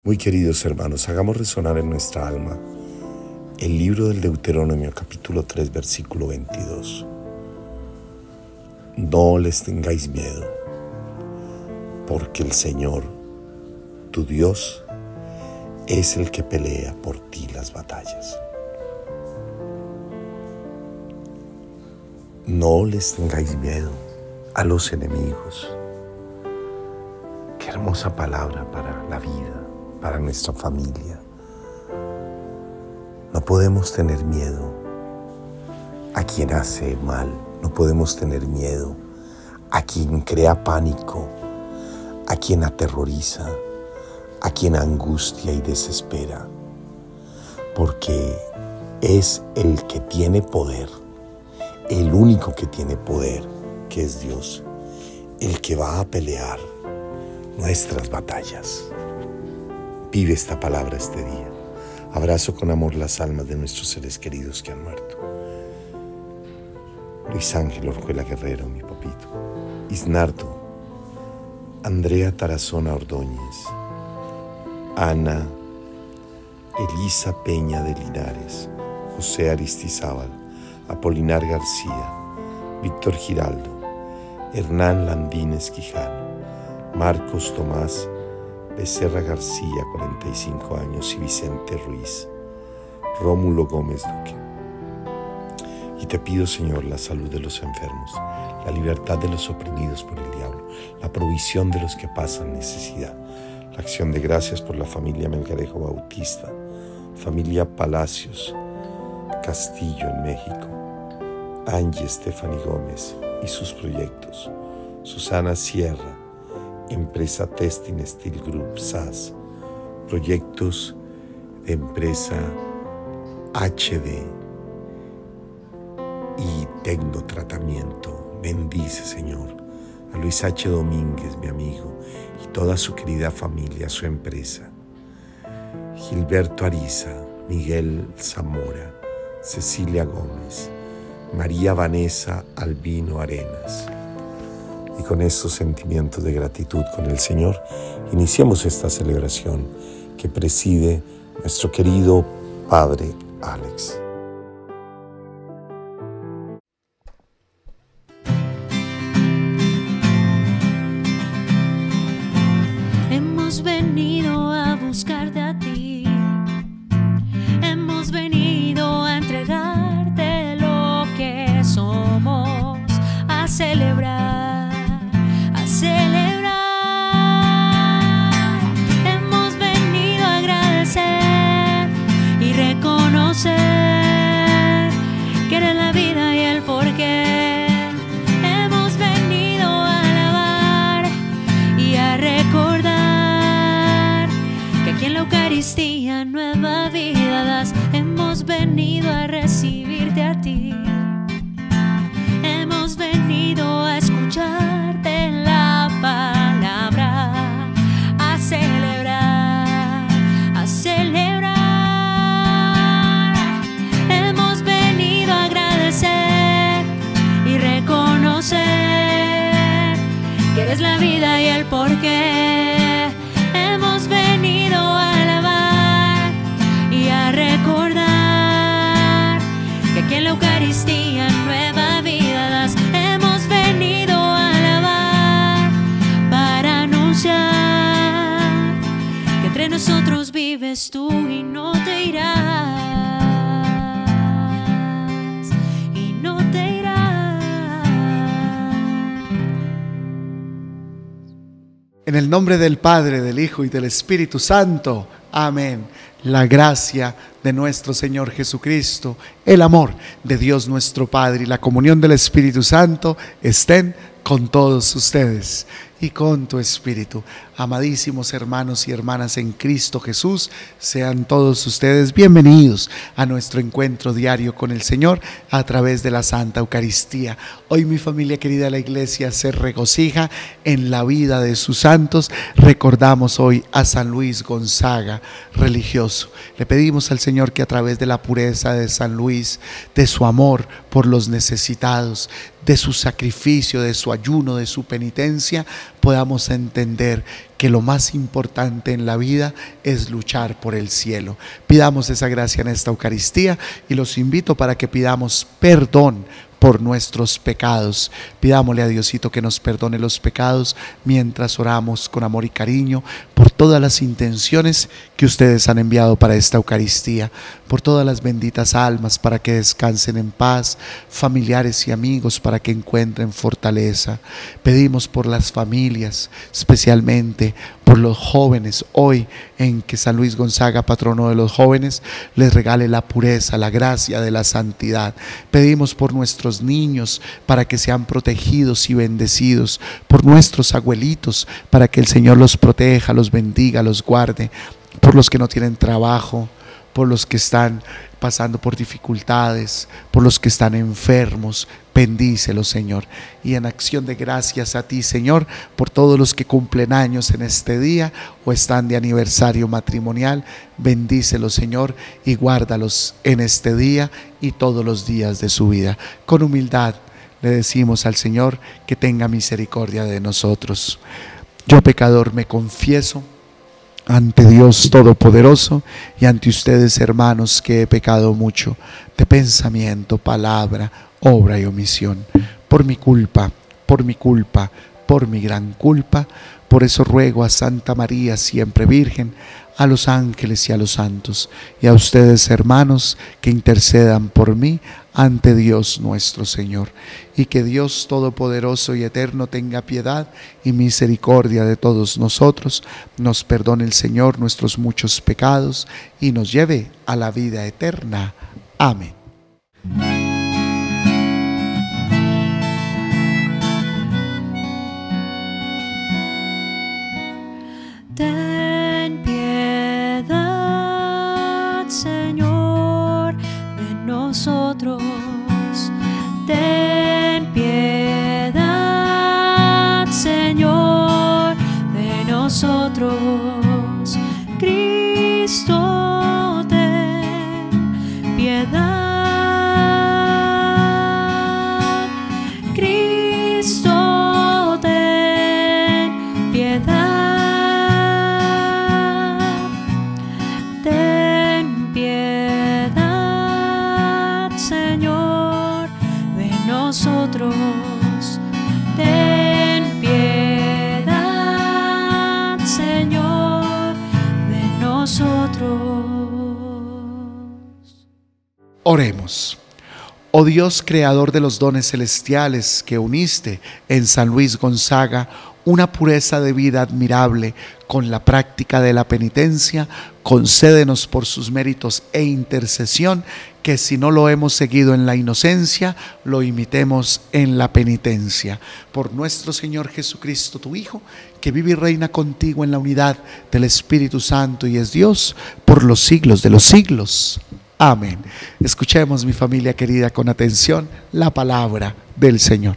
Muy queridos hermanos, hagamos resonar en nuestra alma el libro del Deuteronomio, capítulo 3, versículo 22. No les tengáis miedo, porque el Señor, tu Dios, es el que pelea por ti las batallas. No les tengáis miedo a los enemigos. Qué hermosa palabra para la vida, para nuestra familia. No podemos tener miedo a quien hace mal, no podemos tener miedo a quien crea pánico, a quien aterroriza, a quien angustia y desespera, porque es el que tiene poder, el único que tiene poder, que es Dios, el que va a pelear nuestras batallas. Vive esta palabra este día. Abrazo con amor las almas de nuestros seres queridos que han muerto. Luis Ángel Orjuela Guerrero, mi papito. Isnardo, Andrea Tarazona Ordóñez, Ana, Elisa Peña de Linares, José Aristizábal, Apolinar García, Víctor Giraldo, Hernán Landines Quijano, Marcos Tomás Becerra García, 45 años, y Vicente Ruiz, Rómulo Gómez Duque. Y te pido, Señor, la salud de los enfermos, la libertad de los oprimidos por el diablo, la provisión de los que pasan necesidad, la acción de gracias por la familia Melgarejo Bautista, familia Palacios Castillo en México, Angie Stephanie Gómez y sus proyectos, Susana Sierra, empresa Testing Steel Group SAS, proyectos de empresa HD y Tecnotratamiento. Bendice, Señor, a Luis H. Domínguez, mi amigo, y toda su querida familia, su empresa. Gilberto Ariza, Miguel Zamora, Cecilia Gómez, María Vanessa Albino Arenas. Y con estos sentimientos de gratitud con el Señor, iniciamos esta celebración que preside nuestro querido Padre Alex. Hemos venido a buscarte a ti, hemos venido a entregarte lo que somos, a celebrar. Hemos venido a agradecer y reconocer que eres la vida y el porqué. Hemos venido a alabar y a recordar que aquí en la Eucaristía nueva vida das. Hemos venido a recibirte a ti, hemos venido a escucharte la palabra, a celebrar, a celebrar. Hemos venido a agradecer y reconocer que eres la vida y el porqué. Hemos venido a alabar y a recordar que aquí en la Eucaristía nueva vida das. Hemos venido a alabar para anunciar que entre nosotros vives tú y no te irás, y no te irás. En el nombre del Padre, del Hijo y del Espíritu Santo. Amén. La gracia de nuestro Señor Jesucristo, el amor de Dios nuestro Padre y la comunión del Espíritu Santo estén con todos ustedes y con tu espíritu. Amadísimos hermanos y hermanas en Cristo Jesús, sean todos ustedes bienvenidos a nuestro encuentro diario con el Señor a través de la Santa Eucaristía. Hoy mi familia querida de la Iglesia se regocija en la vida de sus santos. Recordamos hoy a San Luis Gonzaga, religioso. Le pedimos al Señor que a través de la pureza de San Luis, de su amor por los necesitados, de su sacrificio, de su ayuno, de su penitencia, podamos entender que lo más importante en la vida es luchar por el cielo. Pidamos esa gracia en esta Eucaristía y los invito para que pidamos perdón por nuestros pecados. Pidámosle a Diosito que nos perdone los pecados mientras oramos con amor y cariño por todas las intenciones que ustedes han enviado para esta Eucaristía, por todas las benditas almas para que descansen en paz, familiares y amigos para que encuentren fortaleza. Pedimos por las familias, especialmente por los jóvenes, hoy en que San Luis Gonzaga, patrono de los jóvenes, les regale la pureza, la gracia de la santidad. Pedimos por nuestros niños para que sean protegidos y bendecidos, por nuestros abuelitos para que el Señor los proteja, los bendiga, los guarde, por los que no tienen trabajo, por los que están pasando por dificultades, por los que están enfermos. Bendícelos, Señor. Y en acción de gracias a ti, Señor, por todos los que cumplen años en este día o están de aniversario matrimonial, bendícelos, Señor, y guárdalos en este día y todos los días de su vida. Con humildad le decimos al Señor que tenga misericordia de nosotros. Yo, pecador, me confieso ante Dios Todopoderoso y ante ustedes, hermanos, que he pecado mucho de pensamiento, palabra, obra y omisión, por mi culpa, por mi gran culpa. Por eso ruego a Santa María, siempre Virgen, a los ángeles y a los santos, y a ustedes, hermanos, que intercedan por mí ante Dios nuestro Señor. Y que Dios Todopoderoso y Eterno tenga piedad y misericordia de todos nosotros, nos perdone el Señor nuestros muchos pecados y nos lleve a la vida eterna. Amén. Ten piedad, Señor, de nosotros. Ten piedad, Señor, de nosotros. Cristo, ten piedad. Cristo, ten piedad. Ten piedad, Señor, de nosotros. Ten piedad, Señor, de nosotros. Oremos. Oh Dios, creador de los dones celestiales, que uniste en San Luis Gonzaga una pureza de vida admirable con la práctica de la penitencia, concédenos por sus méritos e intercesión que, si no lo hemos seguido en la inocencia, lo imitemos en la penitencia. Por nuestro Señor Jesucristo, tu Hijo, que vive y reina contigo en la unidad del Espíritu Santo y es Dios por los siglos de los siglos. Amén. Escuchemos, mi familia querida, con atención la palabra del Señor.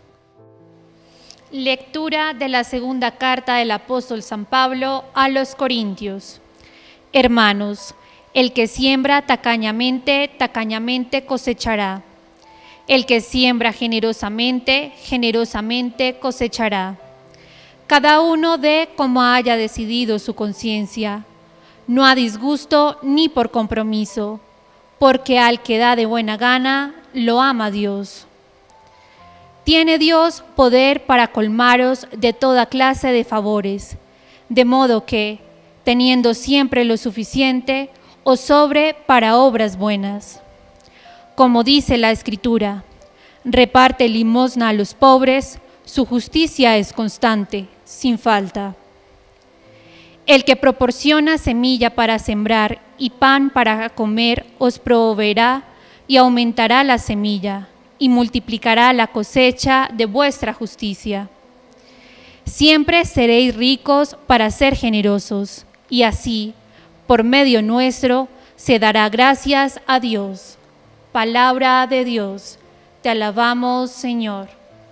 Lectura de la segunda carta del apóstol San Pablo a los Corintios. Hermanos, el que siembra tacañamente, tacañamente cosechará. El que siembra generosamente, generosamente cosechará. Cada uno dé como haya decidido su conciencia, no a disgusto ni por compromiso, porque al que da de buena gana, lo ama Dios. Tiene Dios poder para colmaros de toda clase de favores, de modo que, teniendo siempre lo suficiente, os sobre para obras buenas. Como dice la Escritura, reparte limosna a los pobres, su justicia es constante, sin falta. El que proporciona semilla para sembrar y pan para comer os proveerá y aumentará la semilla y multiplicará la cosecha de vuestra justicia. Siempre seréis ricos para ser generosos, y así, por medio nuestro, se dará gracias a Dios. Palabra de Dios, te alabamos, Señor.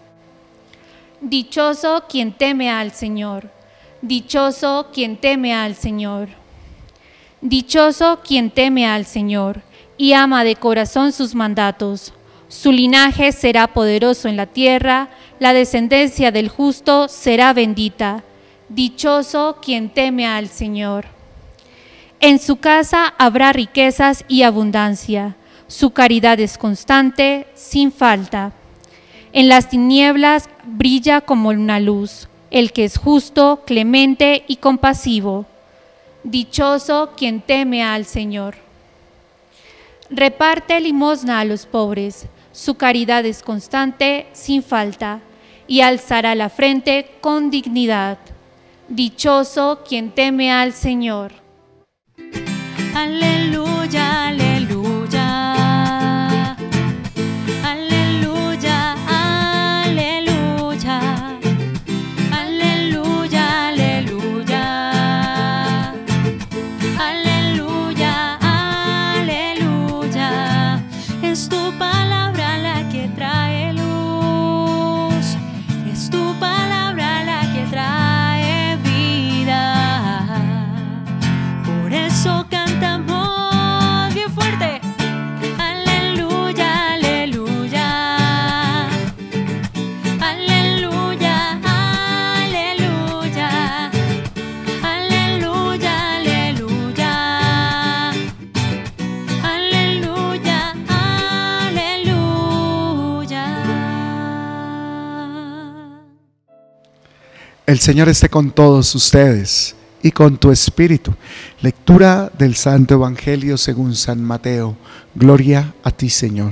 Dichoso quien teme al Señor, dichoso quien teme al Señor. Dichoso quien teme al Señor y ama de corazón sus mandatos, Su linaje será poderoso en la tierra, la descendencia del justo será bendita. Dichoso quien teme al Señor. En su casa habrá riquezas y abundancia. Su caridad es constante, sin falta. En las tinieblas brilla como una luz, el que es justo, clemente y compasivo. Dichoso quien teme al Señor. Reparte limosna a los pobres, su caridad es constante, sin falta, y alzará la frente con dignidad. Dichoso quien teme al Señor. Aleluya, aleluya. Aleluya, aleluya. Aleluya, aleluya. Aleluya, aleluya. Es tu palabra la que trae luz. Es tu palabra la que trae vida. Por eso cantamos bien fuerte. Aleluya, aleluya. Aleluya, aleluya. Aleluya, aleluya. Aleluya, aleluya. El Señor esté con todos ustedes y con tu espíritu. Lectura del Santo Evangelio según San Mateo. Gloria a ti, Señor.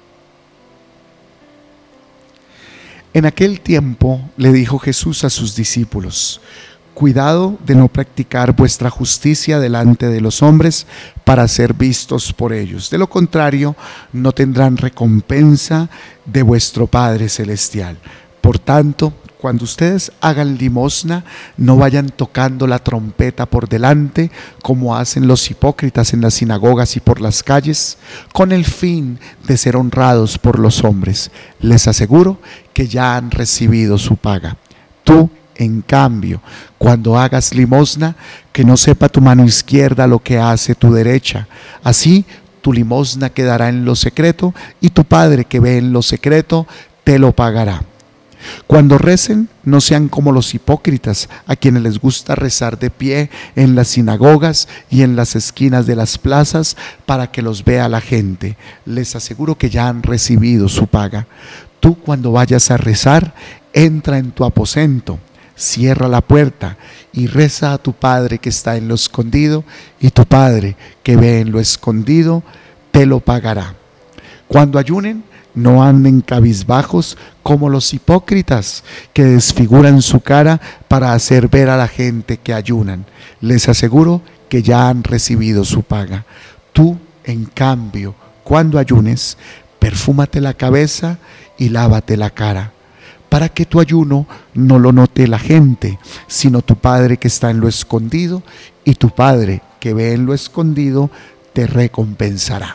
En aquel tiempo le dijo Jesús a sus discípulos: cuidado de no practicar vuestra justicia delante de los hombres para ser vistos por ellos. De lo contrario, no tendrán recompensa de vuestro Padre Celestial. Por tanto, cuando ustedes hagan limosna, no vayan tocando la trompeta por delante, como hacen los hipócritas en las sinagogas y por las calles, con el fin de ser honrados por los hombres. Les aseguro que ya han recibido su paga. Tú, en cambio, cuando hagas limosna, que no sepa tu mano izquierda lo que hace tu derecha. Así, tu limosna quedará en lo secreto, y tu Padre que ve en lo secreto te lo pagará. Cuando recen, no sean como los hipócritas, a quienes les gusta rezar de pie en las sinagogas y en las esquinas de las plazas para que los vea la gente. Les aseguro que ya han recibido su paga. Tú, cuando vayas a rezar, entra en tu aposento, cierra la puerta y reza a tu Padre que está en lo escondido, y tu Padre que ve en lo escondido te lo pagará. Cuando ayunen, no anden cabizbajos como los hipócritas, que desfiguran su cara para hacer ver a la gente que ayunan. Les aseguro que ya han recibido su paga. Tú, en cambio, cuando ayunes, perfúmate la cabeza y lávate la cara, para que tu ayuno no lo note la gente, sino tu Padre que está en lo escondido, y tu Padre que ve en lo escondido te recompensará.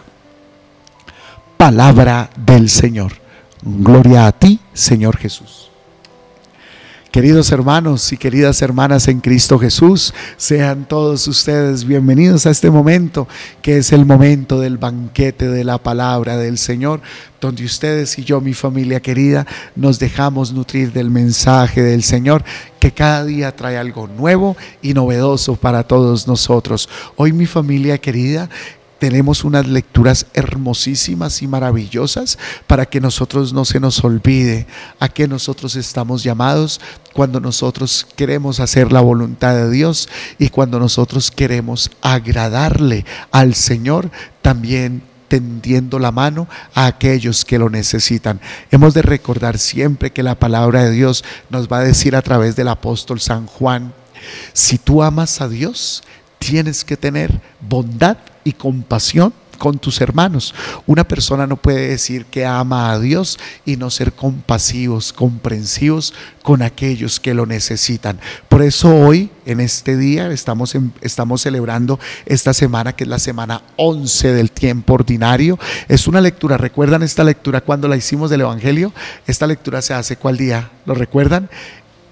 Palabra del Señor. Gloria a ti, Señor Jesús. Queridos hermanos y queridas hermanas en Cristo Jesús, sean todos ustedes bienvenidos a este momento, que es el momento del banquete de la palabra del Señor, donde ustedes y yo, mi familia querida, nos dejamos nutrir del mensaje del Señor, que cada día trae algo nuevo y novedoso para todos nosotros. Hoy, mi familia querida, tenemos unas lecturas hermosísimas y maravillosas para que nosotros no se nos olvide a qué nosotros estamos llamados cuando nosotros queremos hacer la voluntad de Dios y cuando nosotros queremos agradarle al Señor, también tendiendo la mano a aquellos que lo necesitan. Hemos de recordar siempre que la palabra de Dios nos va a decir a través del apóstol San Juan: si tú amas a Dios, tienes que tener bondad y compasión con tus hermanos. Una persona no puede decir que ama a Dios y no ser compasivos, comprensivos con aquellos que lo necesitan. Por eso hoy, en este día, estamos celebrando esta semana, que es la semana 11 del tiempo ordinario. Es una lectura, ¿recuerdan esta lectura cuando la hicimos del Evangelio? Esta lectura se hace ¿cuál día? ¿Lo recuerdan?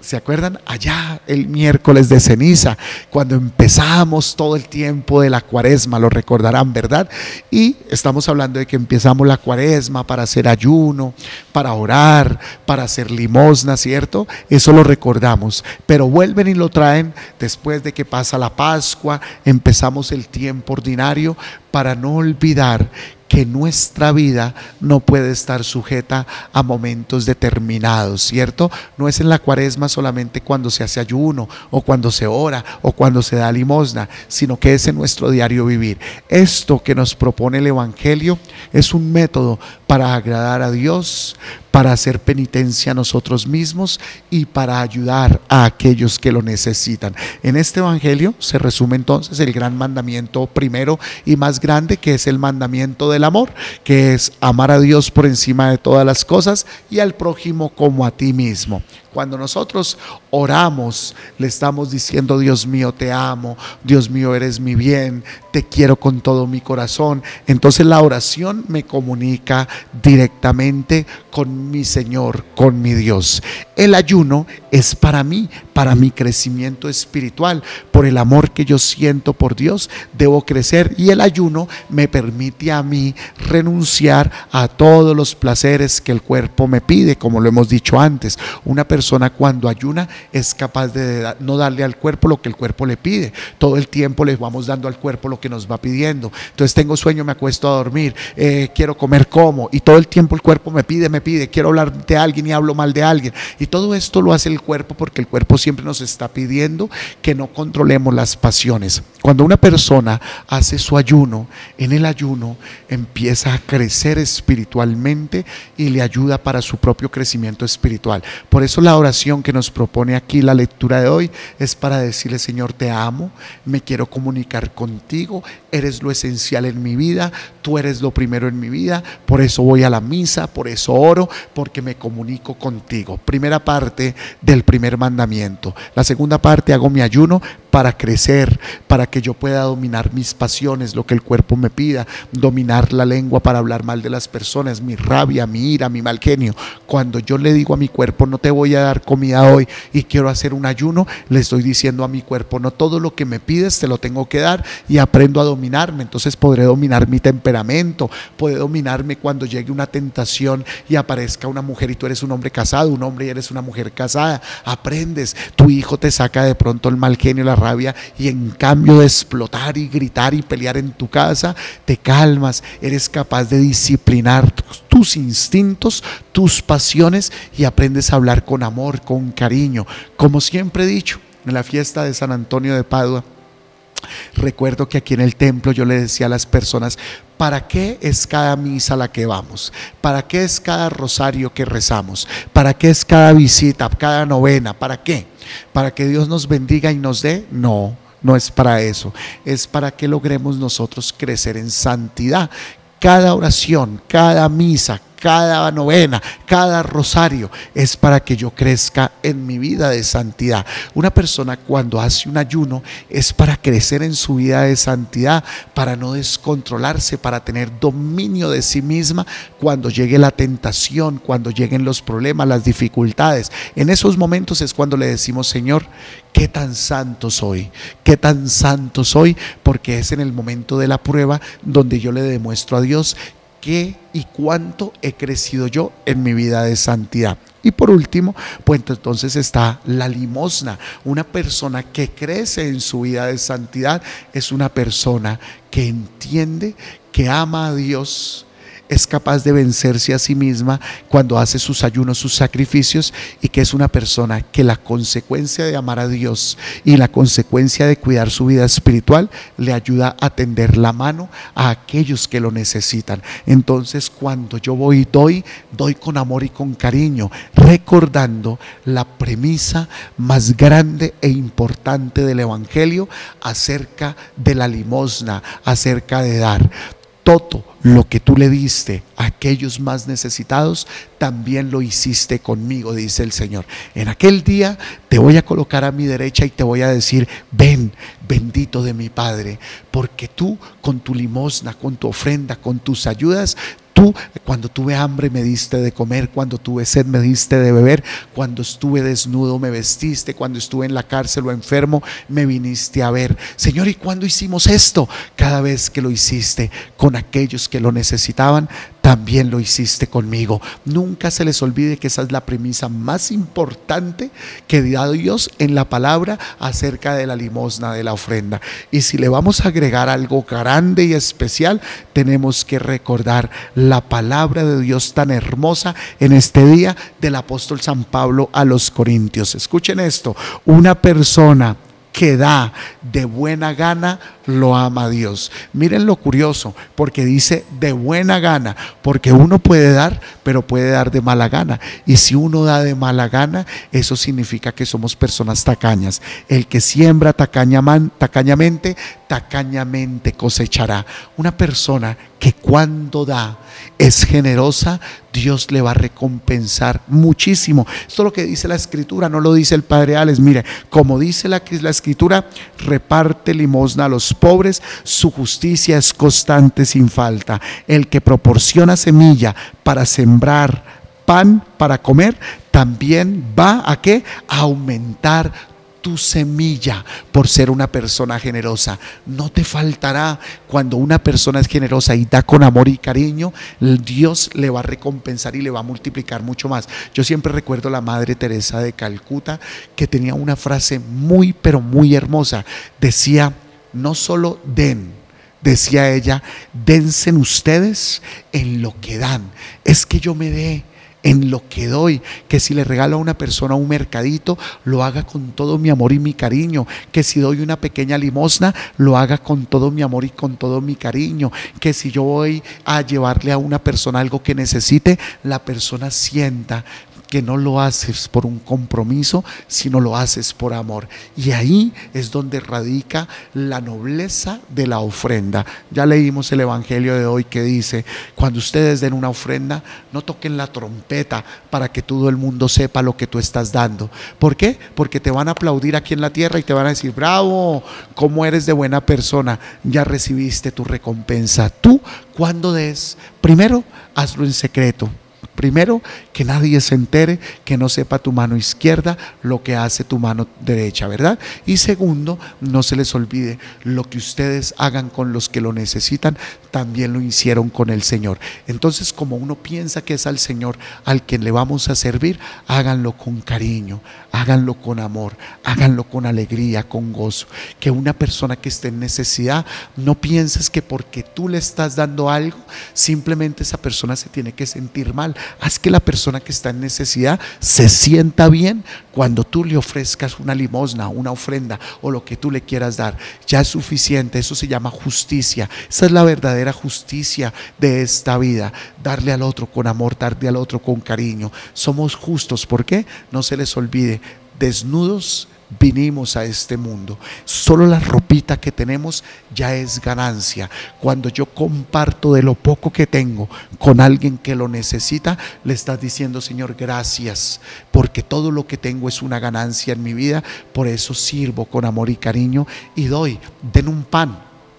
¿Se acuerdan? Allá el miércoles de ceniza, cuando empezamos todo el tiempo de la cuaresma, lo recordarán, ¿verdad? Y estamos hablando de que empezamos la cuaresma para hacer ayuno, para orar, para hacer limosna, ¿cierto? Eso lo recordamos, pero vuelven y lo traen después de que pasa la Pascua, empezamos el tiempo ordinario para no olvidar que nuestra vida no puede estar sujeta a momentos determinados, ¿cierto? No es en la cuaresma solamente cuando se hace ayuno o cuando se ora o cuando se da limosna, sino que es en nuestro diario vivir. Esto que nos propone el Evangelio es un método para agradar a Dios, para hacer penitencia a nosotros mismos y para ayudar a aquellos que lo necesitan. En este Evangelio se resume entonces el gran mandamiento primero y más grande, que es el mandamiento del amor, que es amar a Dios por encima de todas las cosas y al prójimo como a ti mismo. Cuando nosotros oramos, le estamos diciendo: Dios mío, te amo, Dios mío, eres mi bien, te quiero con todo mi corazón. Entonces la oración me comunica directamente con mi Señor, con mi Dios. El ayuno es para mí, para mi crecimiento espiritual. Por el amor que yo siento por Dios, debo crecer, y el ayuno me permite a mí renunciar a todos los placeres que el cuerpo me pide, como lo hemos dicho antes. Una persona cuando ayuna es capaz de no darle al cuerpo lo que el cuerpo le pide. Todo el tiempo le vamos dando al cuerpo lo que nos va pidiendo. Entonces tengo sueño, me acuesto a dormir, quiero comer, como, y todo el tiempo el cuerpo me pide, quiero hablar de alguien y hablo mal de alguien, y todo esto lo hace el cuerpo, porque el cuerpo siempre nos está pidiendo que no controlemos las pasiones. Cuando una persona hace su ayuno, en el ayuno empieza a crecer espiritualmente y le ayuda para su propio crecimiento espiritual. Por eso la oración que nos propone aquí la lectura de hoy es para decirle: Señor, te amo, me quiero comunicar contigo, eres lo esencial en mi vida, tú eres lo primero en mi vida, por eso voy a la misa, por eso oro, porque me comunico contigo. Primera parte del primer mandamiento. La segunda parte: hago mi ayuno para crecer, para que yo pueda dominar mis pasiones, lo que el cuerpo me pida, dominar la lengua para hablar mal de las personas, mi rabia, mi ira, mi mal genio. Cuando yo le digo a mi cuerpo: no te voy a dar comida hoy y quiero hacer un ayuno, le estoy diciendo a mi cuerpo: no todo lo que me pides te lo tengo que dar, y aprendo a dominarme. Entonces podré dominar mi temperamento, podré dominarme cuando llegue una tentación y aparezca una mujer y tú eres un hombre casado, un hombre y eres una mujer casada. Aprendes, tu hijo te saca de pronto el mal genio, la rabia, y en cambio de explotar y gritar y pelear en tu casa, te calmas, eres capaz de disciplinar tus instintos, tus pasiones, y aprendes a hablar con amor, con cariño. Como siempre he dicho, en la fiesta de San Antonio de Padua, recuerdo que aquí en el templo yo le decía a las personas: ¿para qué es cada misa a la que vamos? ¿Para qué es cada rosario que rezamos? ¿Para qué es cada visita, cada novena? ¿Para qué? ¿Para que Dios nos bendiga y nos dé? No, no es para eso. Es para que logremos nosotros crecer en santidad. Cada oración, cada misa, cada novena, cada rosario es para que yo crezca en mi vida de santidad. Una persona cuando hace un ayuno es para crecer en su vida de santidad, para no descontrolarse, para tener dominio de sí misma cuando llegue la tentación, cuando lleguen los problemas, las dificultades. En esos momentos es cuando le decimos: Señor, qué tan santo soy, qué tan santo soy, porque es en el momento de la prueba donde yo le demuestro a Dios qué y cuánto he crecido yo en mi vida de santidad. Y por último, pues entonces está la limosna. Una persona que crece en su vida de santidad es una persona que entiende, que ama a Dios, es capaz de vencerse a sí misma cuando hace sus ayunos, sus sacrificios, y que es una persona que la consecuencia de amar a Dios y la consecuencia de cuidar su vida espiritual le ayuda a tender la mano a aquellos que lo necesitan. Entonces cuando yo voy y doy con amor y con cariño, recordando la premisa más grande e importante del Evangelio acerca de la limosna, acerca de dar. Todo lo que tú le diste a aquellos más necesitados, también lo hiciste conmigo, dice el Señor. En aquel día te voy a colocar a mi derecha y te voy a decir: ven, bendito de mi Padre, porque tú con tu limosna, con tu ofrenda, con tus ayudas, Tú, cuando tuve hambre me diste de comer, cuando tuve sed me diste de beber, cuando estuve desnudo me vestiste, cuando estuve en la cárcel o enfermo me viniste a ver. Señor, ¿y cuándo hicimos esto? Cada vez que lo hiciste con aquellos que lo necesitaban, también lo hiciste conmigo. Nunca se les olvide que esa es la premisa más importante que da Dios en la palabra acerca de la limosna, de la ofrenda. Y si le vamos a agregar algo grande y especial, tenemos que recordar la palabra de Dios tan hermosa en este día del apóstol San Pablo a los Corintios. Escuchen esto: una persona que da de buena gana lo ama a Dios. Miren lo curioso, porque dice de buena gana, porque uno puede dar, pero puede dar de mala gana. Y si uno da de mala gana, eso significa que somos personas tacañas. El que siembra tacañamente, tacañamente cosechará. Una persona que cuando da es generosa, Dios le va a recompensar muchísimo. Esto es lo que dice la Escritura, no lo dice el Padre Alex. Mire, como dice la Escritura, reparte limosna a los pobres, su justicia es constante sin falta. El que proporciona semilla para sembrar pan para comer, también va a ¿qué? A aumentar tu semilla por ser una persona generosa. No te faltará. Cuando una persona es generosa y da con amor y cariño, Dios le va a recompensar y le va a multiplicar mucho más. Yo siempre recuerdo a la Madre Teresa de Calcuta, que tenía una frase muy pero muy hermosa. Decía: no solo den, decía ella, dense ustedes en lo que dan. Es que yo me dé en lo que doy, que si le regalo a una persona un mercadito, lo haga con todo mi amor y mi cariño, que si doy una pequeña limosna, lo haga con todo mi amor y con todo mi cariño, que si yo voy a llevarle a una persona algo que necesite, la persona sienta que no lo haces por un compromiso, sino lo haces por amor. Y ahí es donde radica la nobleza de la ofrenda. Ya leímos el evangelio de hoy que dice: cuando ustedes den una ofrenda, no toquen la trompeta para que todo el mundo sepa lo que tú estás dando. ¿Por qué? Porque te van a aplaudir aquí en la tierra y te van a decir: bravo, cómo eres de buena persona, ya recibiste tu recompensa. Tú, cuando des, primero hazlo en secreto. Primero, que nadie se entere, que no sepa tu mano izquierda lo que hace tu mano derecha, ¿verdad? Y segundo, no se les olvide, lo que ustedes hagan con los que lo necesitan, también lo hicieron con el Señor. Entonces, como uno piensa que es al Señor al quien le vamos a servir, háganlo con cariño, háganlo con amor, háganlo con alegría, con gozo. Que una persona que esté en necesidad, no pienses que porque tú le estás dando algo, simplemente esa persona se tiene que sentir mal. Haz que la persona que está en necesidad se sienta bien cuando tú le ofrezcas una limosna, una ofrenda o lo que tú le quieras dar. Ya es suficiente. Eso se llama justicia. Esa es la verdadera justicia de esta vida: darle al otro con amor, darle al otro con cariño. Somos justos. ¿Por qué? No se les olvide, desnudos vinimos a este mundo. Solo la ropita que tenemos ya es ganancia. Cuando yo comparto de lo poco que tengo con alguien que lo necesita, le estás diciendo: Señor, gracias, porque todo lo que tengo es una ganancia en mi vida. Por eso sirvo con amor y cariño y doy. Den un pan.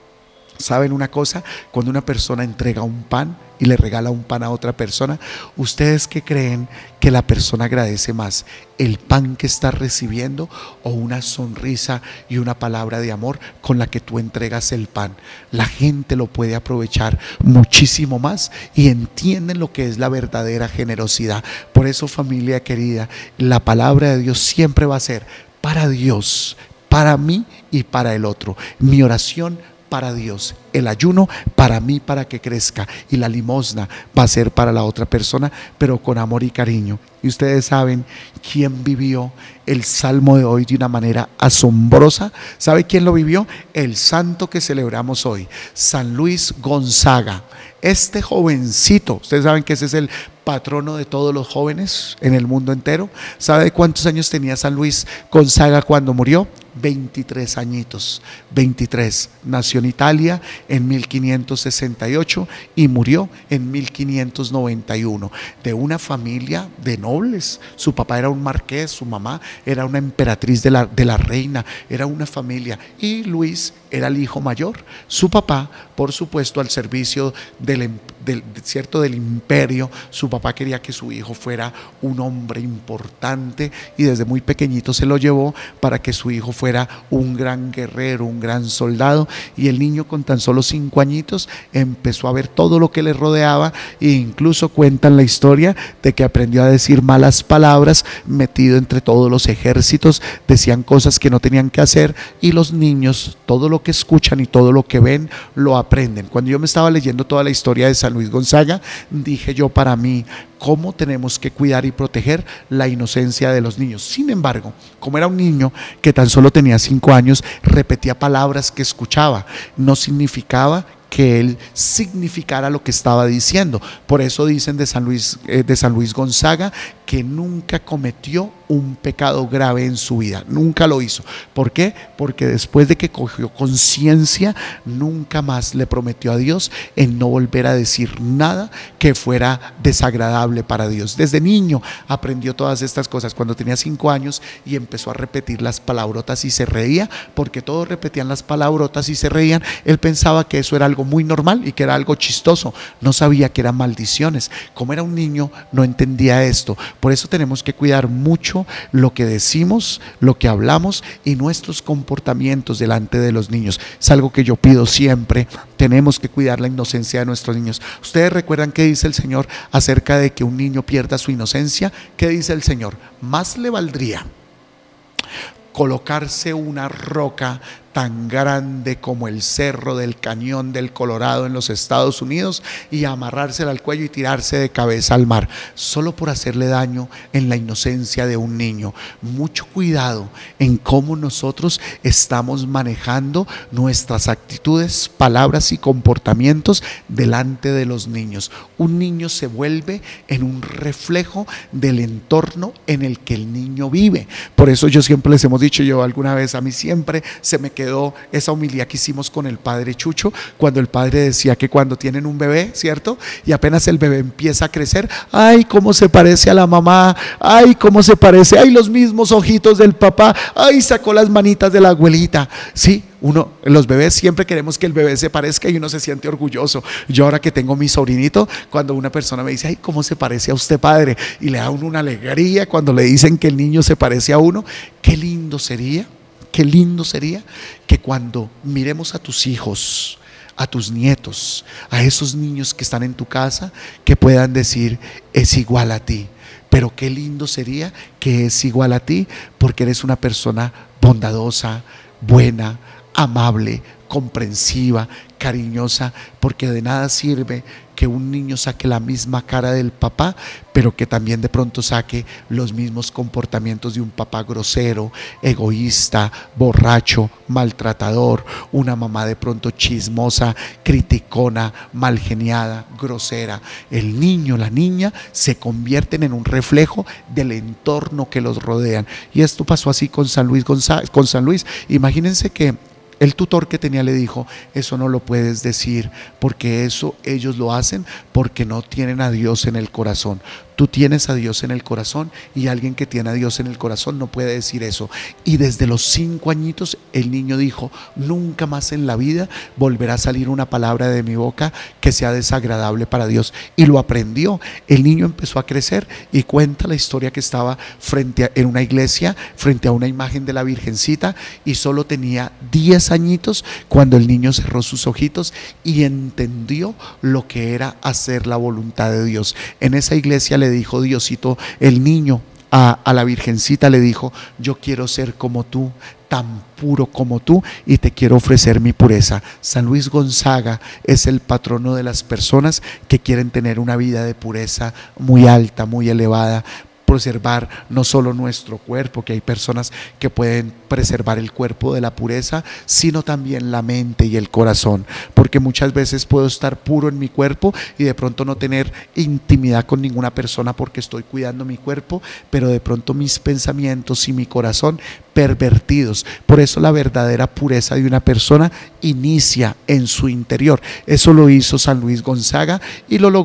¿Saben una cosa? Cuando una persona entrega un pan y le regala un pan a otra persona, ¿ustedes qué creen que la persona agradece más? ¿El pan que está recibiendo o una sonrisa y una palabra de amor con la que tú entregas el pan? La gente lo puede aprovechar muchísimo más y entienden lo que es la verdadera generosidad. Por eso, familia querida, la palabra de Dios siempre va a ser para Dios, para mí y para el otro. Mi oración para Dios, el ayuno para mí, para que crezca, y la limosna va a ser para la otra persona, pero con amor y cariño. Y ustedes saben quién vivió el salmo de hoy de una manera asombrosa. ¿Sabe quién lo vivió? El santo que celebramos hoy, San Luis Gonzaga. Este jovencito, ustedes saben que ese es el patrono de todos los jóvenes en el mundo entero. ¿Sabe cuántos años tenía San Luis Gonzaga cuando murió? 23 añitos, 23. Nació en Italia en 1568 y murió en 1591, de una familia de nobles. Su papá era un marqués, su mamá era una emperatriz de la reina, era una familia. Y Luis era el hijo mayor. Su papá, por supuesto, al servicio del imperio, su papá quería que su hijo fuera un hombre importante y desde muy pequeñito se lo llevó para que su hijo fuera un gran guerrero, un gran soldado. Y el niño, con tan solo 5 añitos, empezó a ver todo lo que le rodeaba e incluso cuentan la historia de que aprendió a decir malas palabras metido entre todos los ejércitos. Decían cosas que no tenían que hacer, y los niños todo lo que escuchan y todo lo que ven lo aprenden. Cuando yo me estaba leyendo toda la historia de San Luis Gonzaga, dije yo para mí, cómo tenemos que cuidar y proteger la inocencia de los niños. Sin embargo, como era un niño que tan solo tenía 5 años, repetía palabras que escuchaba. No significaba que él significara lo que estaba diciendo. Por eso dicen de San Luis Gonzaga que nunca cometió un pecado grave en su vida, nunca lo hizo. ¿Por qué? Porque después de que cogió conciencia, nunca más le prometió a Dios en no volver a decir nada que fuera desagradable para Dios. Desde niño aprendió todas estas cosas. Cuando tenía 5 años y empezó a repetir las palabrotas y se reía, porque todos repetían las palabrotas y se reían, él pensaba que eso era algo muy normal y que era algo chistoso. No sabía que eran maldiciones. Como era un niño, no entendía esto. Por eso tenemos que cuidar mucho lo que decimos, lo que hablamos y nuestros comportamientos delante de los niños. Es algo que yo pido siempre. Tenemos que cuidar la inocencia de nuestros niños. ¿Ustedes recuerdan qué dice el Señor acerca de que un niño pierda su inocencia? ¿Qué dice el Señor? Más le valdría colocarse una roca tan grande como el cerro del Cañón del Colorado en los Estados Unidos y amarrársela al cuello y tirarse de cabeza al mar, solo por hacerle daño en la inocencia de un niño. Mucho cuidado en cómo nosotros estamos manejando nuestras actitudes, palabras y comportamientos delante de los niños. Un niño se vuelve en un reflejo del entorno en el que el niño vive. Por eso yo siempre les hemos dicho, yo alguna vez, a mí siempre se me quedó esa homilía que hicimos con el padre Chucho, cuando el padre decía que cuando tienen un bebé, ¿cierto? Y apenas el bebé empieza a crecer, ay, cómo se parece a la mamá, ay, cómo se parece, ay, los mismos ojitos del papá, ay, sacó las manitas de la abuelita. Sí, los bebés siempre queremos que el bebé se parezca y uno se siente orgulloso. Yo ahora que tengo mi sobrinito, cuando una persona me dice, ay, cómo se parece a usted, padre, y le da a uno una alegría cuando le dicen que el niño se parece a uno. Qué lindo sería que cuando miremos a tus hijos, a tus nietos, a esos niños que están en tu casa, que puedan decir, es igual a ti. Pero qué lindo sería que es igual a ti, porque eres una persona bondadosa, buena, amable, comprensiva, cariñosa, porque de nada sirve que un niño saque la misma cara del papá, pero que también de pronto saque los mismos comportamientos de un papá grosero, egoísta, borracho, maltratador, una mamá de pronto chismosa, criticona, malgeniada, grosera. El niño, la niña se convierten en un reflejo del entorno que los rodean. Y esto pasó así con San Luis Imagínense que el tutor que tenía le dijo, eso no lo puedes decir, porque eso ellos lo hacen porque no tienen a Dios en el corazón. Tú tienes a Dios en el corazón, y alguien que tiene a Dios en el corazón no puede decir eso. Y desde los 5 añitos el niño dijo, nunca más en la vida volverá a salir una palabra de mi boca que sea desagradable para Dios. Y lo aprendió. El niño empezó a crecer y cuenta la historia que estaba en una iglesia, frente a una imagen de la Virgencita, y solo tenía 10 añitos cuando el niño cerró sus ojitos y entendió lo que era hacer la voluntad de Dios. En esa iglesia le dijo Diosito, el niño a la Virgencita le dijo, yo quiero ser como tú, tan puro como tú, y te quiero ofrecer mi pureza. San Luis Gonzaga es el patrono de las personas que quieren tener una vida de pureza muy alta, muy elevada, preservar no solo nuestro cuerpo, que hay personas que pueden preservar el cuerpo de la pureza, sino también la mente y el corazón, porque muchas veces puedo estar puro en mi cuerpo y de pronto no tener intimidad con ninguna persona porque estoy cuidando mi cuerpo, pero de pronto mis pensamientos y mi corazón pervertidos. Por eso la verdadera pureza de una persona inicia en su interior. Eso lo hizo San Luis Gonzaga y lo logró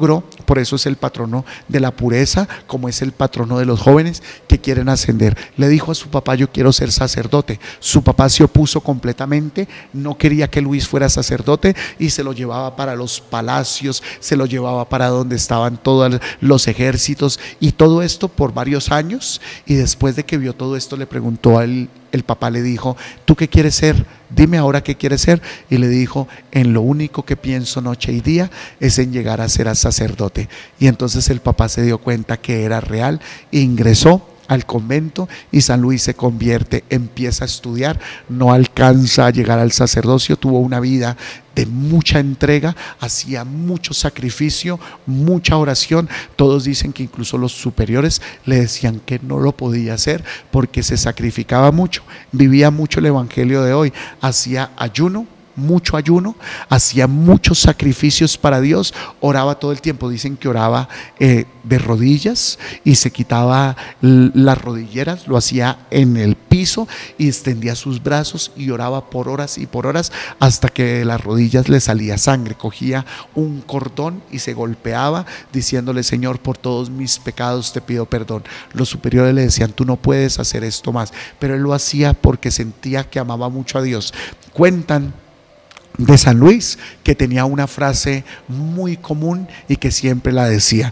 por eso es el patrono de la pureza, como es el patrono de los jóvenes que quieren ascender. Le dijo a su papá: yo quiero ser sacerdote. Su papá se opuso completamente, no quería que Luis fuera sacerdote y se lo llevaba para los palacios, se lo llevaba para donde estaban todos los ejércitos y todo esto por varios años. Y después de que vio todo esto, le preguntó al el papá, le dijo: ¿tú qué quieres ser? Dime ahora qué quieres ser. Y le dijo: en lo único que pienso noche y día es en llegar a ser sacerdote. Y entonces el papá se dio cuenta que era real, ingresó al convento y San Luis se convierte, empieza a estudiar, no alcanza a llegar al sacerdocio, tuvo una vida de mucha entrega, hacía mucho sacrificio, mucha oración. Todos dicen que incluso los superiores le decían que no lo podía hacer porque se sacrificaba mucho, vivía mucho el evangelio de hoy, hacía ayuno, mucho ayuno, hacía muchos sacrificios para Dios, oraba todo el tiempo. Dicen que oraba de rodillas y se quitaba las rodilleras, lo hacía en el piso y extendía sus brazos y oraba por horas y por horas hasta que de las rodillas le salía sangre. Cogía un cordón y se golpeaba diciéndole: Señor, por todos mis pecados te pido perdón. Los superiores le decían: tú no puedes hacer esto más, pero él lo hacía porque sentía que amaba mucho a Dios. Cuentan de San Luis que tenía una frase muy común y que siempre la decía: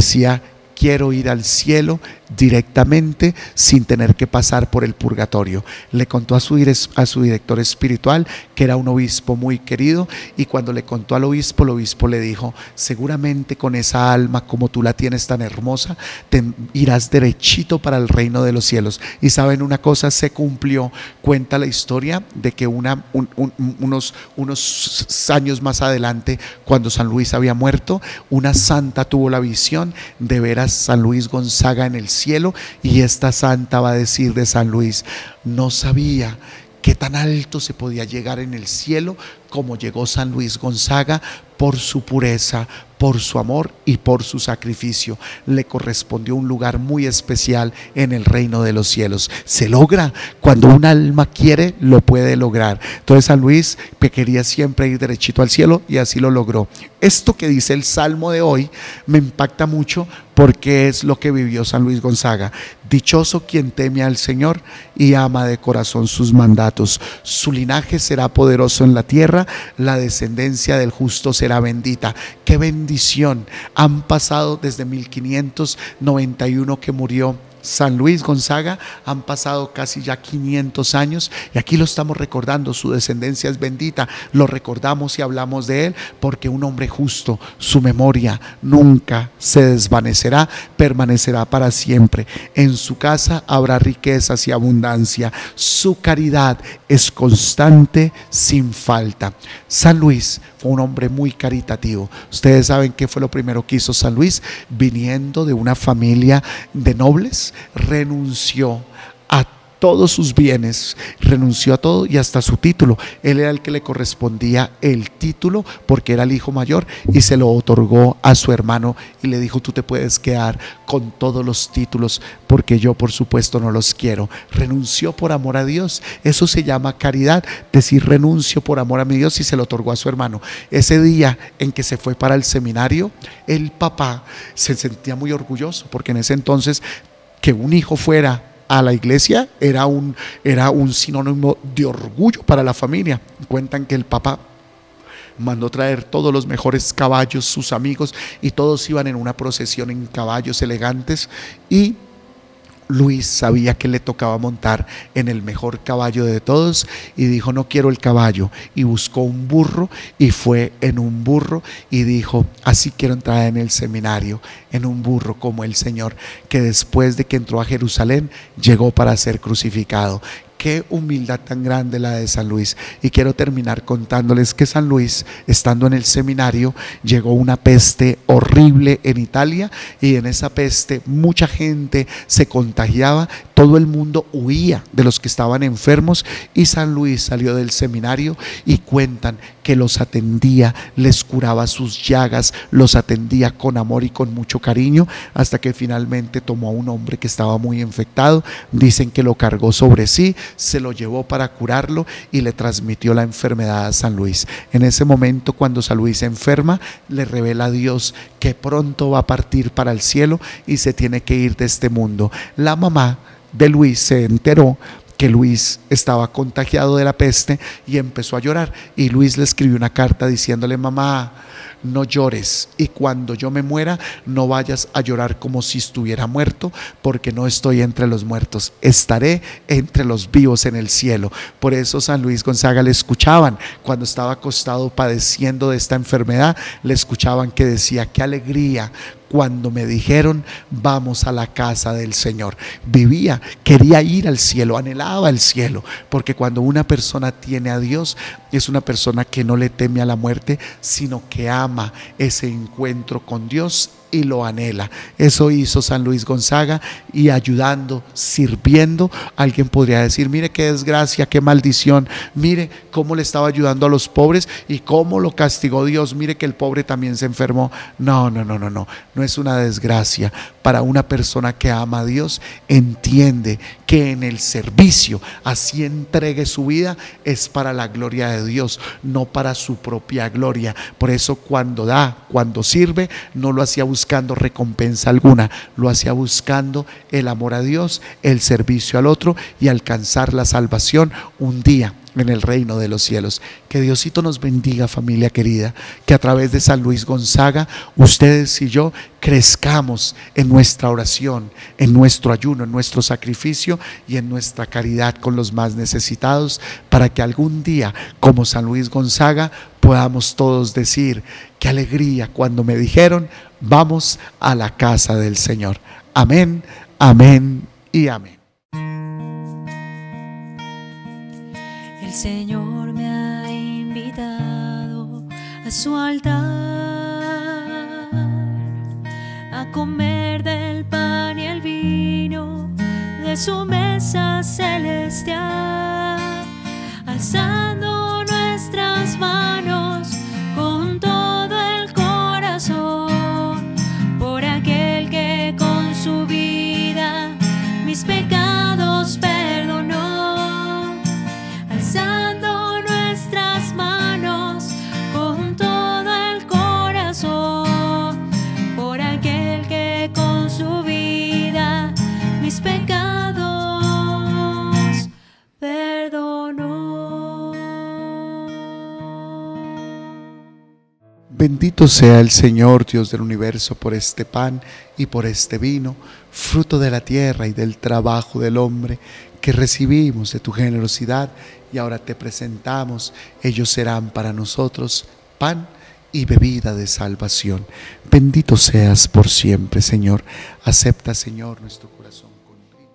quiero ir al cielo directamente sin tener que pasar por el purgatorio. Le contó a su director espiritual, que era un obispo muy querido, y cuando le contó al obispo, el obispo le dijo: seguramente con esa alma como tú la tienes tan hermosa, te irás derechito para el reino de los cielos. Y saben una cosa, se cumplió. Cuenta la historia de que unos años más adelante, cuando San Luis había muerto, una santa tuvo la visión de ver a San Luis Gonzaga en el cielo, y esta santa va a decir de San Luis: no sabía que tan alto se podía llegar en el cielo como llegó San Luis Gonzaga, por su pureza, por su amor y por su sacrificio. Le correspondió un lugar muy especial en el reino de los cielos. Se logra, cuando un alma quiere, lo puede lograr. Entonces San Luis quería siempre ir derechito al cielo y así lo logró. Esto que dice el Salmo de hoy me impacta mucho porque es lo que vivió San Luis Gonzaga. Dichoso quien teme al Señor y ama de corazón sus mandatos. Su linaje será poderoso en la tierra, la descendencia del justo será bendita. ¡Qué bendición! Han pasado desde 1591 que murió San Luis Gonzaga, han pasado casi ya 500 años y aquí lo estamos recordando. Su descendencia es bendita, lo recordamos y hablamos de él porque un hombre justo, su memoria nunca se desvanecerá, permanecerá para siempre. En su casa habrá riquezas y abundancia, su caridad es constante sin falta. San Luis fue un hombre muy caritativo. Ustedes saben qué fue lo primero que hizo San Luis, viniendo de una familia de nobles. Renunció a todos sus bienes, renunció a todo y hasta su título. Él era el que le correspondía el título porque era el hijo mayor y se lo otorgó a su hermano y le dijo: tú te puedes quedar con todos los títulos porque yo por supuesto no los quiero. Renunció por amor a Dios. Eso se llama caridad, decir renuncio por amor a mi Dios, y se lo otorgó a su hermano. Ese día en que se fue para el seminario, el papá se sentía muy orgulloso porque en ese entonces que un hijo fuera a la iglesia era un sinónimo de orgullo para la familia. Cuentan que el papá mandó traer todos los mejores caballos, sus amigos, y todos iban en una procesión en caballos elegantes, y Luis sabía que le tocaba montar en el mejor caballo de todos y dijo: no quiero el caballo, y buscó un burro y fue en un burro y dijo: así quiero entrar en el seminario, en un burro como el Señor, que después de que entró a Jerusalén llegó para ser crucificado. Qué humildad tan grande la de San Luis. Y quiero terminar contándoles que San Luis, estando en el seminario, llegó una peste horrible en Italia, y en esa peste mucha gente se contagiaba, todo el mundo huía de los que estaban enfermos, y San Luis salió del seminario y cuentan que los atendía, les curaba sus llagas, los atendía con amor y con mucho cariño, hasta que finalmente tomó a un hombre que estaba muy infectado. Dicen que lo cargó sobre sí, se lo llevó para curarlo y le transmitió la enfermedad a San Luis. En ese momento, cuando San Luis se enferma, le revela a Dios que pronto va a partir para el cielo y se tiene que ir de este mundo. La mamá de Luis se enteró que Luis estaba contagiado de la peste y empezó a llorar, y Luis le escribió una carta diciéndole: mamá, no llores, y cuando yo me muera no vayas a llorar como si estuviera muerto, porque no estoy entre los muertos, estaré entre los vivos en el cielo. Por eso San Luis Gonzaga le escuchaban cuando estaba acostado padeciendo de esta enfermedad, le escuchaban que decía: qué alegría cuando me dijeron vamos a la casa del Señor. Vivía, quería ir al cielo, anhelaba el cielo, porque cuando una persona tiene a Dios, es una persona que no le teme a la muerte, sino que ama ese encuentro con Dios y lo anhela. Eso hizo San Luis Gonzaga, y ayudando, sirviendo. Alguien podría decir: mire qué desgracia, qué maldición, mire cómo le estaba ayudando a los pobres y cómo lo castigó Dios, mire que el pobre también se enfermó. No es una desgracia. Para una persona que ama a Dios, entiende que en el servicio, así entregue su vida, es para la gloria de Dios, no para su propia gloria. Por eso cuando da, cuando sirve, no lo hacía buscando recompensa alguna, lo hacía buscando el amor a Dios, el servicio al otro y alcanzar la salvación un día en el reino de los cielos. Que Diosito nos bendiga, familia querida, que a través de San Luis Gonzaga, ustedes y yo crezcamos en nuestra oración, en nuestro ayuno, en nuestro sacrificio y en nuestra caridad con los más necesitados, para que algún día, como San Luis Gonzaga, podamos todos decir: qué alegría cuando me dijeron vamos a la casa del Señor. Amén, amén y amén. El Señor me ha invitado a su altar, a comer del pan y el vino de su mesa celestial, alzando nuestras manos con todo el corazón, por aquel que con su vida mis pecados perdonó, alzando nuestras manos con todo el corazón, por aquel que con su vida mis pecados perdonó. Bendito sea el Señor Dios del universo por este pan y por este vino, fruto de la tierra y del trabajo del hombre, que recibimos de tu generosidad y ahora te presentamos. Ellos serán para nosotros pan y bebida de salvación. Bendito seas por siempre, Señor. Acepta, Señor, nuestro corazón contrito.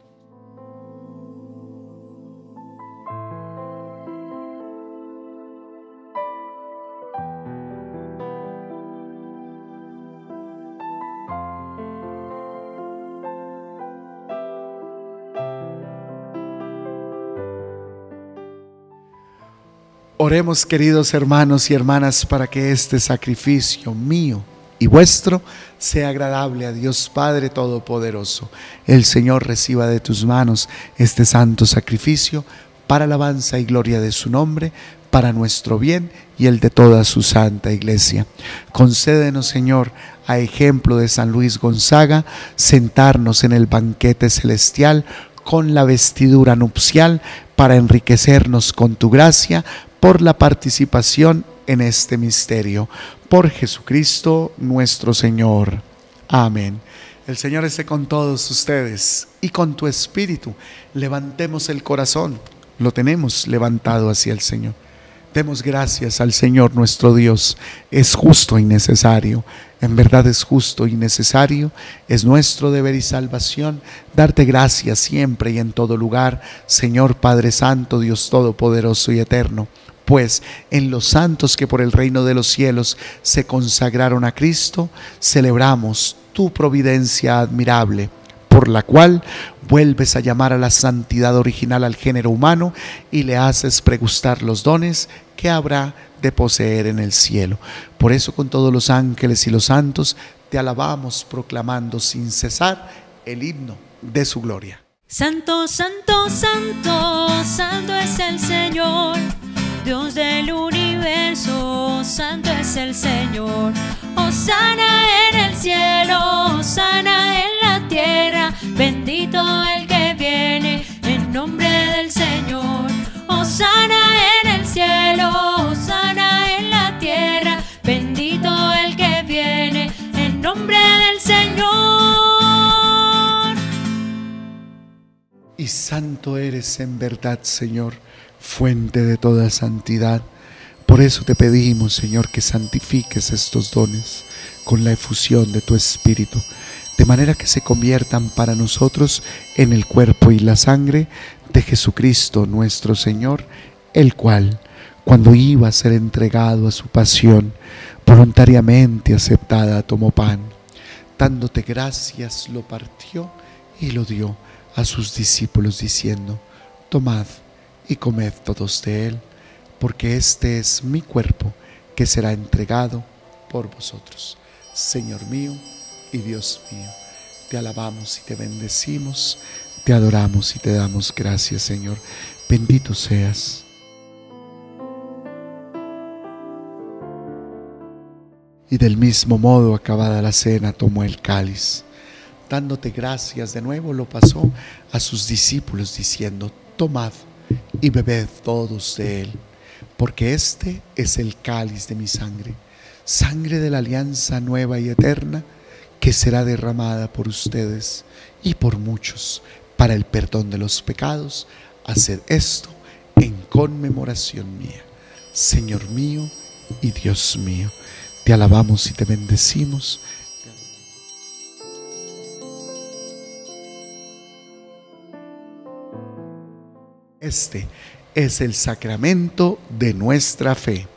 Oremos, queridos hermanos y hermanas, para que este sacrificio mío y vuestro sea agradable a Dios Padre Todopoderoso. El Señor reciba de tus manos este santo sacrificio para alabanza y gloria de su nombre, para nuestro bien y el de toda su santa iglesia. Concédenos, Señor, a ejemplo de San Luis Gonzaga, sentarnos en el banquete celestial con la vestidura nupcial, para enriquecernos con tu gracia por la participación en este misterio. Por Jesucristo nuestro Señor. Amén. El Señor esté con todos ustedes y con tu espíritu. Levantemos el corazón. Lo tenemos levantado hacia el Señor. Demos gracias al Señor nuestro Dios. Es justo y necesario. En verdad es justo y necesario. Es nuestro deber y salvación darte gracias siempre y en todo lugar, Señor Padre Santo, Dios Todopoderoso y Eterno. Pues en los santos que por el reino de los cielos se consagraron a Cristo, celebramos tu providencia admirable, por la cual vuelves a llamar a la santidad original al género humano y le haces pregustar los dones que habrá de poseer en el cielo. Por eso, con todos los ángeles y los santos te alabamos, proclamando sin cesar el himno de su gloria. Santo, santo, santo, santo es el Señor, Dios del universo, santo es el Señor. Hosana en el cielo, hosana en la tierra, bendito el que viene en nombre del Señor. Hosana en el cielo, hosana en la tierra, bendito el que viene en nombre del Señor. Y santo eres en verdad, Señor, fuente de toda santidad. Por eso te pedimos, Señor, que santifiques estos dones con la efusión de tu Espíritu, de manera que se conviertan para nosotros en el cuerpo y la sangre de Jesucristo nuestro Señor, el cual, cuando iba a ser entregado a su pasión, voluntariamente aceptada, tomó pan, dándote gracias, lo partió y lo dio a sus discípulos, diciendo: tomad y comed todos de él, porque este es mi cuerpo que será entregado por vosotros. Señor mío y Dios mío, te alabamos y te bendecimos, te adoramos y te damos gracias, Señor. Bendito seas. Y del mismo modo, acabada la cena, tomó el cáliz, dándote gracias de nuevo, lo pasó a sus discípulos, diciendo: tomad y bebed todos de él, porque este es el cáliz de mi sangre, sangre de la alianza nueva y eterna, que será derramada por ustedes y por muchos para el perdón de los pecados. Haced esto en conmemoración mía. Señor mío y Dios mío, te alabamos y te bendecimos. Este es el sacramento de nuestra fe.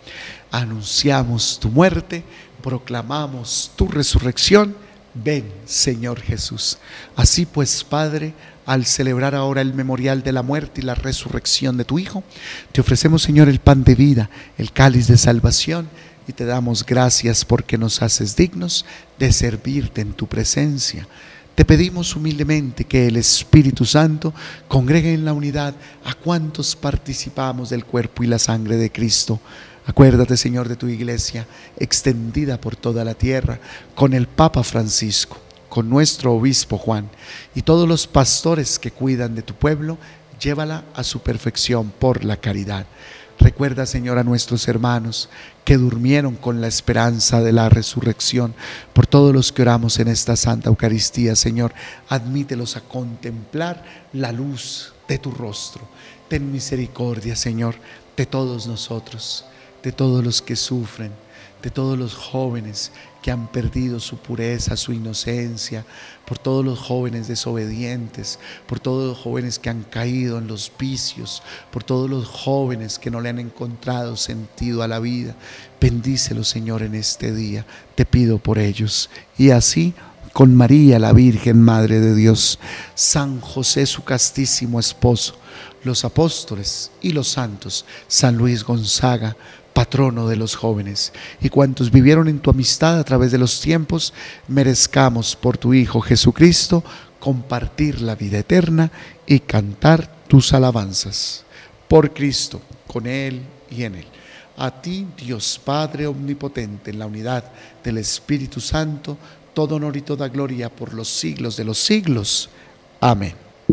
Anunciamos tu muerte, proclamamos tu resurrección. Ven, Señor Jesús. Así pues, Padre, al celebrar ahora el memorial de la muerte y la resurrección de tu Hijo, te ofrecemos, Señor, el pan de vida, el cáliz de salvación, y te damos gracias porque nos haces dignos de servirte en tu presencia. Te pedimos humildemente que el Espíritu Santo congregue en la unidad a cuantos participamos del cuerpo y la sangre de Cristo. Acuérdate, Señor, de tu iglesia extendida por toda la tierra, con el Papa Francisco, con nuestro obispo Juan y todos los pastores que cuidan de tu pueblo. Llévala a su perfección por la caridad. Recuerda, Señor, a nuestros hermanos que durmieron con la esperanza de la resurrección. Por todos los que oramos en esta Santa Eucaristía, Señor, admítelos a contemplar la luz de tu rostro. Ten misericordia, Señor, de todos nosotros, de todos los que sufren, de todos los jóvenes que han perdido su pureza, su inocencia, por todos los jóvenes desobedientes, por todos los jóvenes que han caído en los vicios, por todos los jóvenes que no le han encontrado sentido a la vida. Bendícelos, Señor, en este día, te pido por ellos. Y así, con María, la Virgen Madre de Dios, San José, su castísimo esposo, los apóstoles y los santos, San Luis Gonzaga, patrono de los jóvenes, y cuantos vivieron en tu amistad a través de los tiempos, merezcamos por tu Hijo Jesucristo compartir la vida eterna y cantar tus alabanzas. Por Cristo, con Él y en Él. A ti, Dios Padre omnipotente, en la unidad del Espíritu Santo, todo honor y toda gloria por los siglos de los siglos. Amén.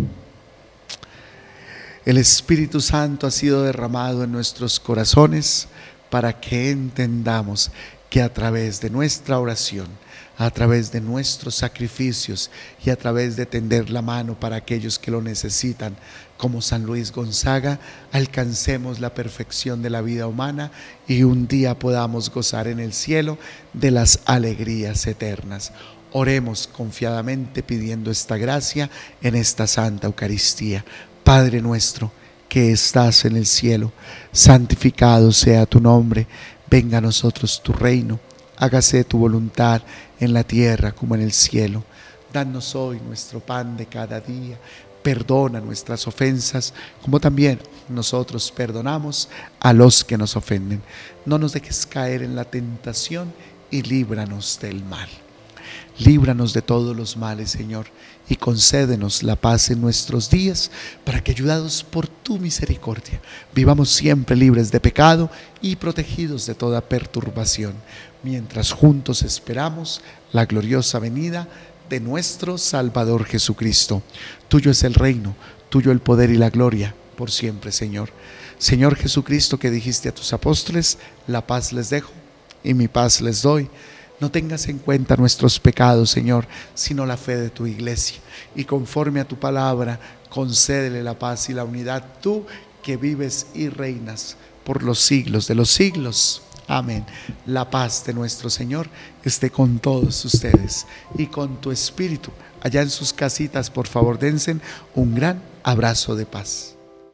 El Espíritu Santo ha sido derramado en nuestros corazones para que entendamos que a través de nuestra oración, a través de nuestros sacrificios y a través de tender la mano para aquellos que lo necesitan, como San Luis Gonzaga, alcancemos la perfección de la vida humana y un día podamos gozar en el cielo de las alegrías eternas. Oremos confiadamente pidiendo esta gracia en esta Santa Eucaristía. Padre nuestro que estás en el cielo, santificado sea tu nombre, venga a nosotros tu reino, hágase tu voluntad en la tierra como en el cielo. Danos hoy nuestro pan de cada día, perdona nuestras ofensas como también nosotros perdonamos a los que nos ofenden. No nos dejes caer en la tentación y líbranos del mal. líbranos de todos los males, Señor, y concédenos la paz en nuestros días, para que, ayudados por tu misericordia, vivamos siempre libres de pecado y protegidos de toda perturbación, mientras juntos esperamos la gloriosa venida de nuestro Salvador Jesucristo. Tuyo es el reino, tuyo el poder y la gloria, por siempre, Señor. Señor Jesucristo, que dijiste a tus apóstoles: la paz les dejo y mi paz les doy. No tengas en cuenta nuestros pecados, Señor, sino la fe de tu iglesia. Y conforme a tu palabra, concédele la paz y la unidad, tú que vives y reinas por los siglos de los siglos. Amén. La paz de nuestro Señor esté con todos ustedes y con tu espíritu. Allá en sus casitas, por favor, dense un gran abrazo de paz.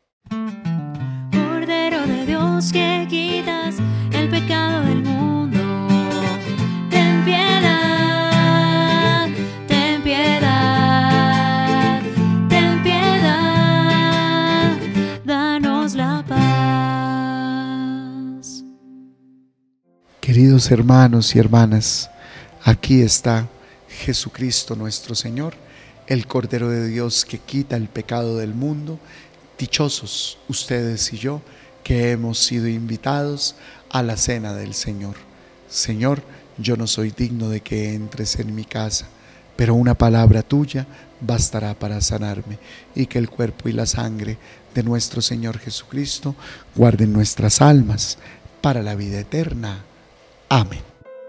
Cordero de Dios, que quitas el pecado del mundo, ten piedad, ten piedad, ten piedad, danos la paz. Queridos hermanos y hermanas, aquí está Jesucristo nuestro Señor, el Cordero de Dios que quita el pecado del mundo. Dichosos ustedes y yo, que hemos sido invitados a la cena del Señor. Señor, yo no soy digno de que entres en mi casa, pero una palabra tuya bastará para sanarme, y que el cuerpo y la sangre de nuestro Señor Jesucristo guarden nuestras almas para la vida eterna. Amén.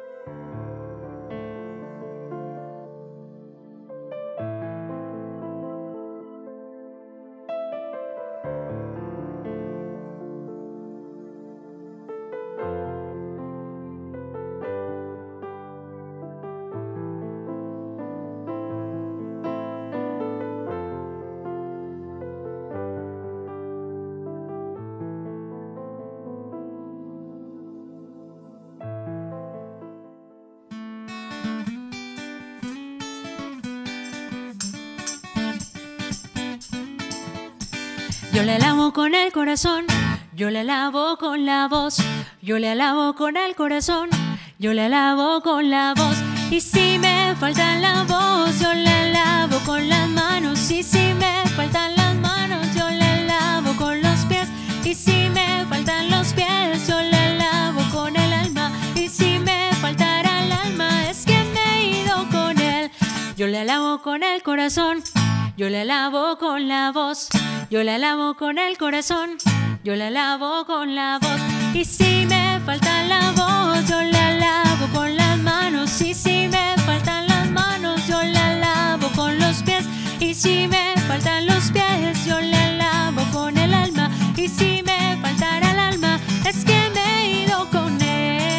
Yo le alabo con el corazón, yo le alabo con la voz, yo le alabo con el corazón, yo le alabo con la voz. Y si me falta la voz, yo le alabo con las manos. Y si me faltan las manos, yo le alabo con los pies. Y si me faltan los pies, yo le alabo con el alma. Y si me faltara el alma, es que me he ido con él. Yo le alabo con el corazón, yo le alabo con la voz, yo le alabo con el corazón, yo le alabo con la voz. Y si me falta la voz, yo le alabo con las manos. Y si me faltan las manos, yo le alabo con los pies. Y si me faltan los pies, yo le alabo con el alma. Y si me faltara el alma, es que me he ido con él.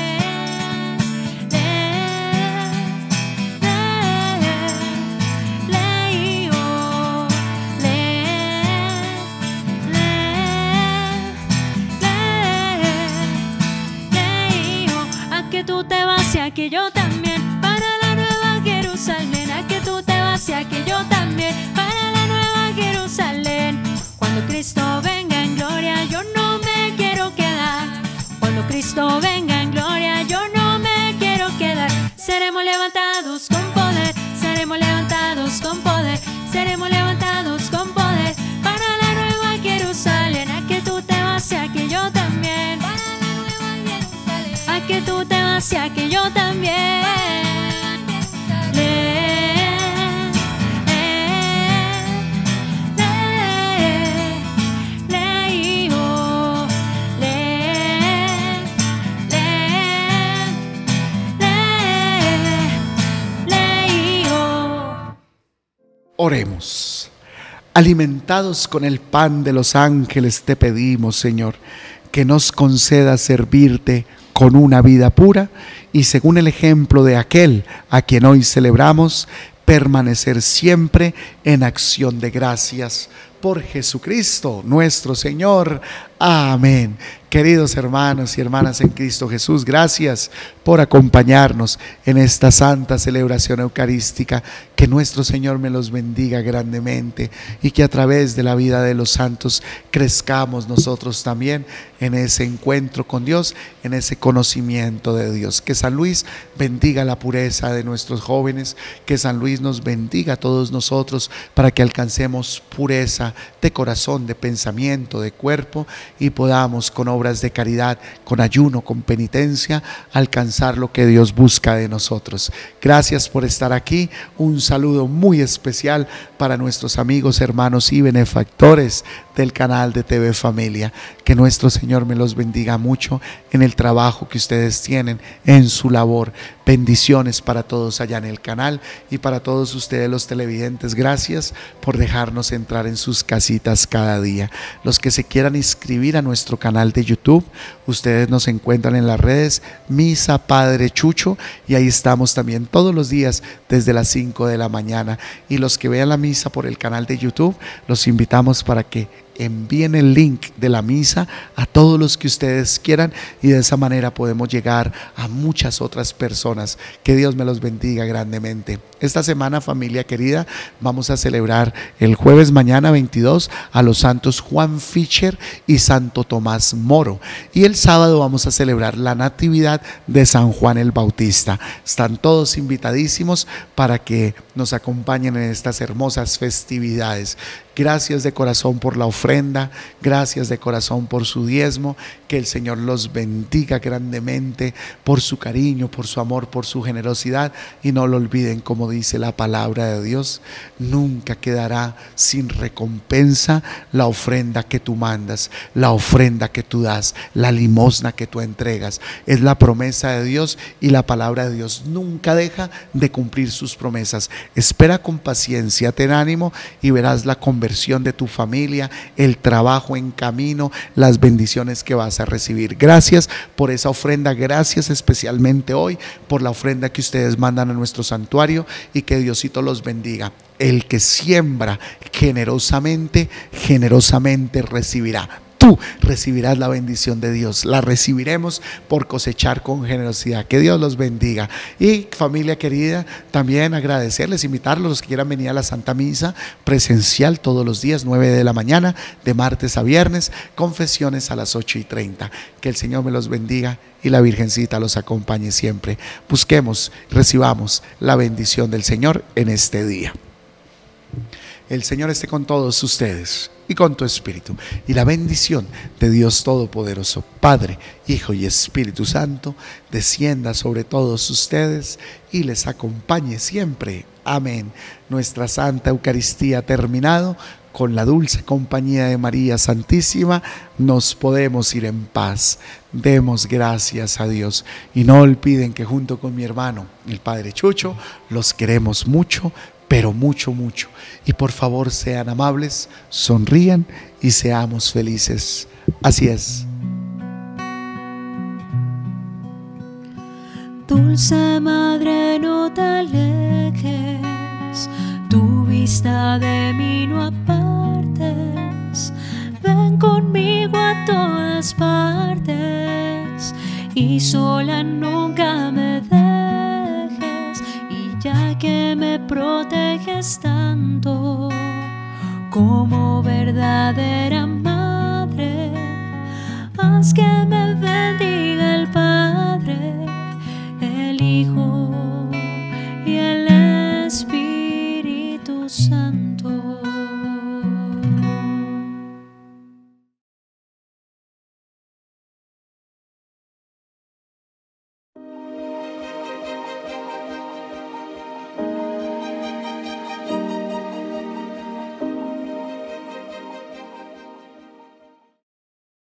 Que tú te vas y a que yo también, para la nueva Jerusalén. A que tú te vas y a que yo también, para la nueva Jerusalén. Cuando Cristo venga en gloria, yo no me quiero quedar. Cuando Cristo venga en gloria, yo no me quiero quedar. Seremos levantados con poder, seremos levantados con poder, seremos levantados con poder, para la nueva Jerusalén. A que tú te vas y a que yo también, para la nueva Jerusalén. A que tú te vas y a que yo también. Oremos. Alimentados con el pan de los ángeles, te pedimos, Señor, que nos conceda servirte con una vida pura y, según el ejemplo de aquel a quien hoy celebramos, permanecer siempre en acción de gracias por Jesucristo nuestro Señor. Amén. Queridos hermanos y hermanas en Cristo Jesús, gracias por acompañarnos en esta santa celebración eucarística. Que nuestro Señor me los bendiga grandemente y que a través de la vida de los santos crezcamos nosotros también en ese encuentro con Dios, en ese conocimiento de Dios. Que San Luis bendiga la pureza de nuestros jóvenes, que San Luis nos bendiga a todos nosotros para que alcancemos pureza de corazón, de pensamiento, de cuerpo, y podamos con obras de caridad, con ayuno, con penitencia, alcanzar lo que Dios busca de nosotros. Gracias por estar aquí. Un saludo muy especial para nuestros amigos, hermanos y benefactores del canal de TV Familia. Que nuestro Señor me los bendiga mucho en el trabajo que ustedes tienen, en su labor. Bendiciones para todos allá en el canal y para todos ustedes los televidentes. Gracias por dejarnos entrar en sus casitas cada día. Los que se quieran inscribir a nuestro canal de YouTube, ustedes nos encuentran en las redes Misa Padre Chucho, y ahí estamos también todos los días desde las 5 de la mañana. Y los que vean la misa por el canal de YouTube, los invitamos para que envíen el link de la misa a todos los que ustedes quieran, y de esa manera podemos llegar a muchas otras personas. Que Dios me los bendiga grandemente. Esta semana, familia querida, vamos a celebrar el jueves mañana 22 a los santos Juan Fischer y Santo Tomás Moro, y el sábado vamos a celebrar la natividad de San Juan el Bautista. Están todos invitadísimos para que nos acompañen en estas hermosas festividades. Gracias de corazón por la ofrenda, gracias de corazón por su diezmo. Que el Señor los bendiga grandemente por su cariño, por su amor, por su generosidad. Y no lo olviden, como dice la palabra de Dios, nunca quedará sin recompensa la ofrenda que tú mandas, la ofrenda que tú das, la limosna que tú entregas. Es la promesa de Dios, y la palabra de Dios nunca deja de cumplir sus promesas. Espera con paciencia, ten ánimo y verás la conversión de tu familia, el trabajo en camino, las bendiciones que vas a recibir. Gracias por esa ofrenda, gracias especialmente hoy por la ofrenda que ustedes mandan a nuestro santuario, y que Diosito los bendiga. El que siembra generosamente, generosamente recibirá. Tú recibirás la bendición de Dios, la recibiremos por cosechar con generosidad. Que Dios los bendiga. Y familia querida, también agradecerles, invitarlos, los que quieran venir a la Santa Misa presencial todos los días, 9 de la mañana, de martes a viernes, confesiones a las 8:30. Que el Señor me los bendiga y la Virgencita los acompañe siempre. Busquemos, recibamos la bendición del Señor en este día. El Señor esté con todos ustedes y con tu espíritu, y la bendición de Dios Todopoderoso, Padre, Hijo y Espíritu Santo, descienda sobre todos ustedes y les acompañe siempre. Amén. Nuestra Santa Eucaristía ha terminado. Con la dulce compañía de María Santísima nos podemos ir en paz. Demos gracias a Dios, y no olviden que junto con mi hermano, el Padre Chucho, los queremos mucho, pero mucho, mucho. Y por favor sean amables, sonrían y seamos felices. Así es. Dulce Madre, no te alejes, tu vista de mí no apartes. Ven conmigo a todas partes y sola nunca me dejes. Y ya que me proteges tanto como verdadera madre, haz que me